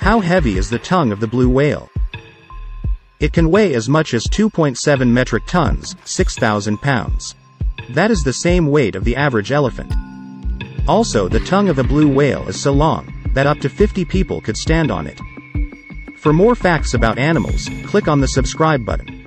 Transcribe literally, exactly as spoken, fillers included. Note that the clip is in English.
How heavy is the tongue of the blue whale? It can weigh as much as two point seven metric tons, six thousand pounds. That is the same weight of the average elephant. Also, the tongue of a blue whale is so long that up to fifty people could stand on it. For more facts about animals, click on the subscribe button.